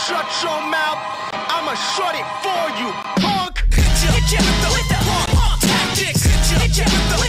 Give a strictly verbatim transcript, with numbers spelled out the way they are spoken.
shut your mouth, I'ma shut it for you, punk. Hit ya with the, with the punk tactics. Hit ya with the